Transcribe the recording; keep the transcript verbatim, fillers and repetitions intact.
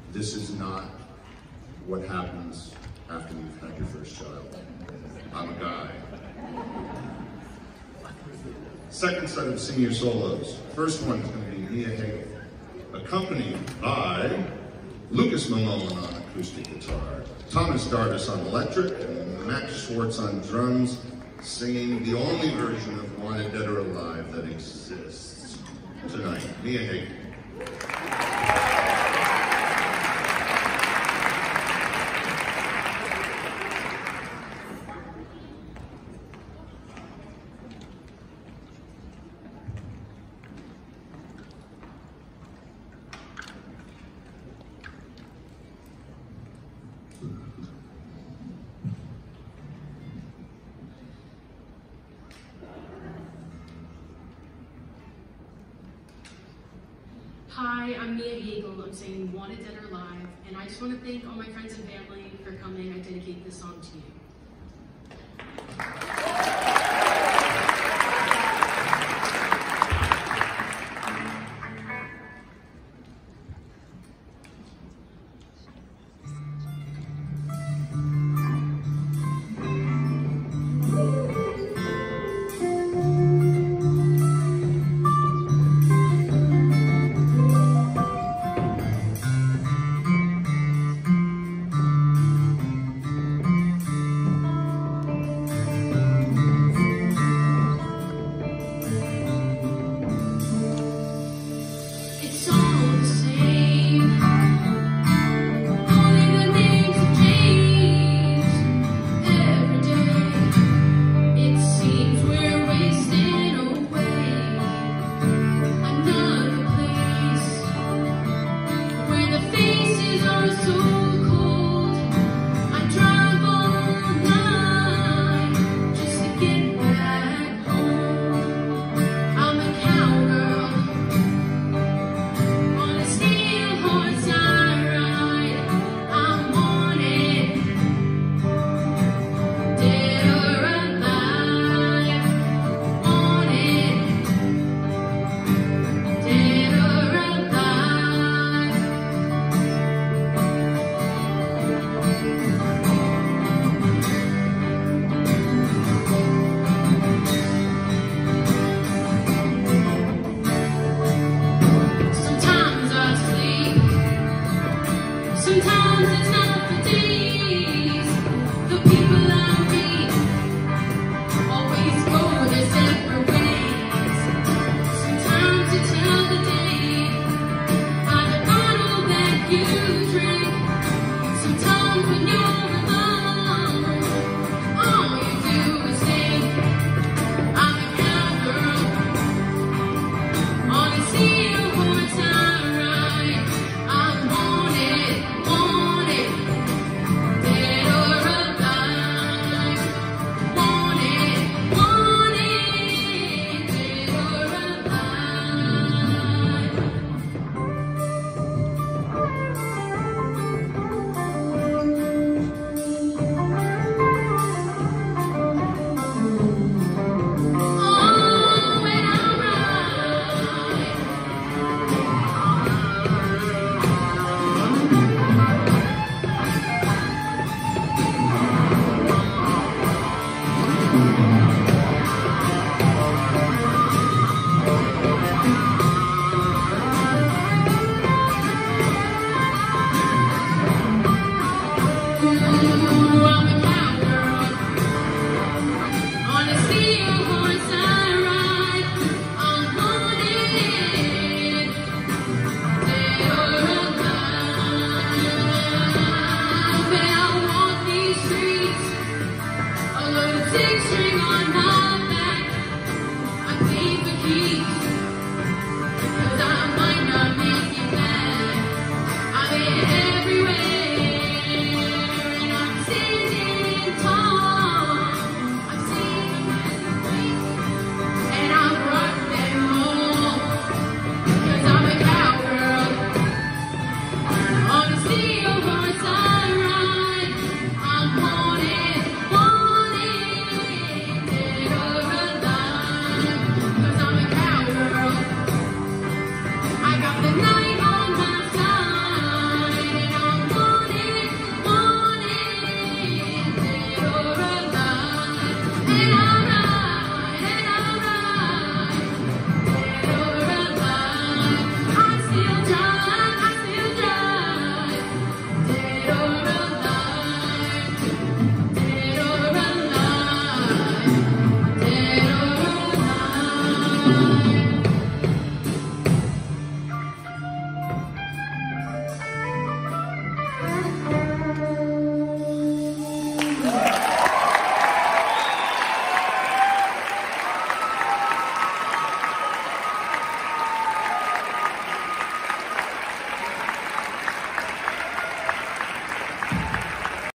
this is not what happens after you've had your first child. I'm a guy. Second set of senior solos. First one is going to be Mia Hagel, accompanied by Lucas Malone on acoustic guitar, Thomas Dardis on electric, and Max Schwartz on drums, singing the only version of Wanted Dead or Alive that exists tonight. Mia Hagel. Hi, I'm Mia Hagel. I'm singing Wanted Dead or Alive, and I just want to thank all my friends and family for coming. I dedicate this song to you. So